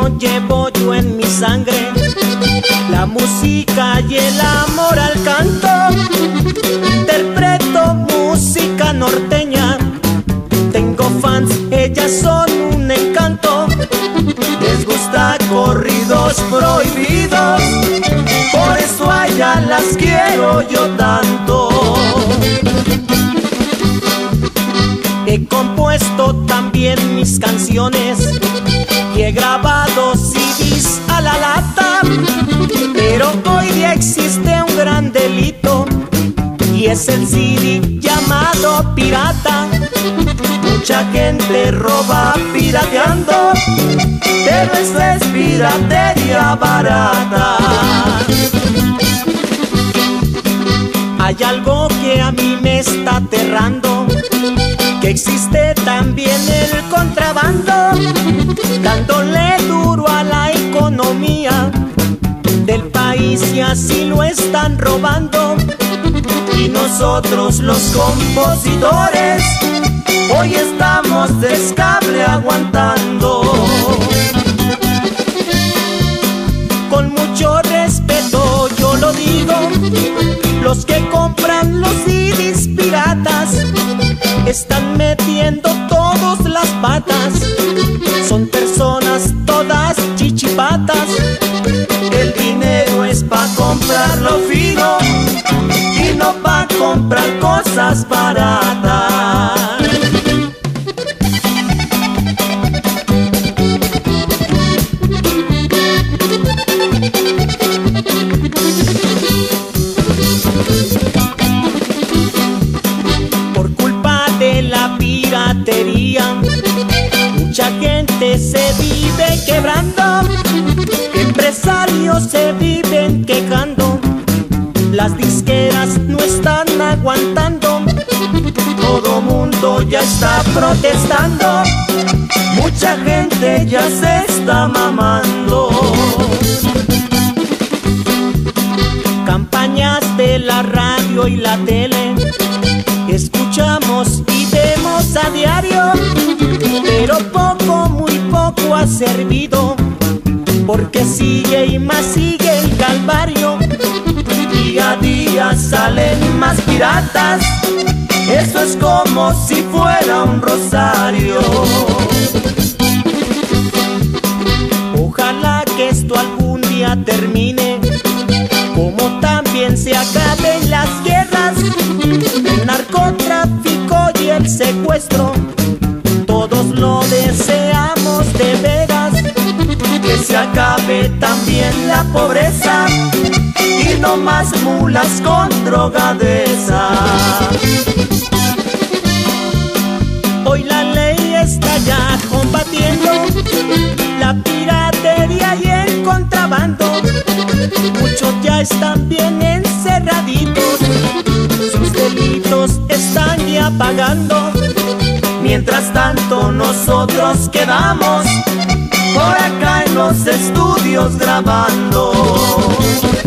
latino llevo yo en mi sangre, la música y el amor al canto. Interpreto música norteña, tengo fans, ellas son un encanto. Les gusta corridos prohibidos, por eso a ellas las quiero yo tanto. He compuesto también mis canciones y he grabado CDs a la lata, pero hoy día existe un gran delito y es el CD llamado pirata. Mucha gente roba pirateando, pero eso es piratería barata. Hay algo que a mí me está aterrando, que existe también el contrabando, dándole duro a la economía del país y así lo están robando. Y nosotros los compositores hoy estamos de escable aguantando. Con mucho respeto yo lo digo, los que compran los CDs piratas están metiendo todas las patas. Son personas todas chichipatas. El dinero es pa' comprar lo fino y no pa' comprar cosas baratas. Mucha gente se vive quebrando, empresarios se viven quejando, las disqueras no están aguantando, todo mundo ya está protestando, mucha gente ya se está mamando. Campañas de la radio y la tele escuchamos y vemos a diario, pero poco, muy poco ha servido, porque sigue y más sigue el calvario. Día a día salen más piratas, eso es como si fuera un rosario. Ojalá que esto algún día termine, como también se acaben las guerras, el narcotráfico y el secuestro. Todos lo deseamos de veras, que se acabe también la pobreza y no más mulas con droga de esa. Hoy la ley está ya combatiendo la piratería y el contrabando. Muchos ya están bien encerraditos, sus delitos están ya pagando. Mientras tanto nosotros quedamos por acá en los estudios grabando.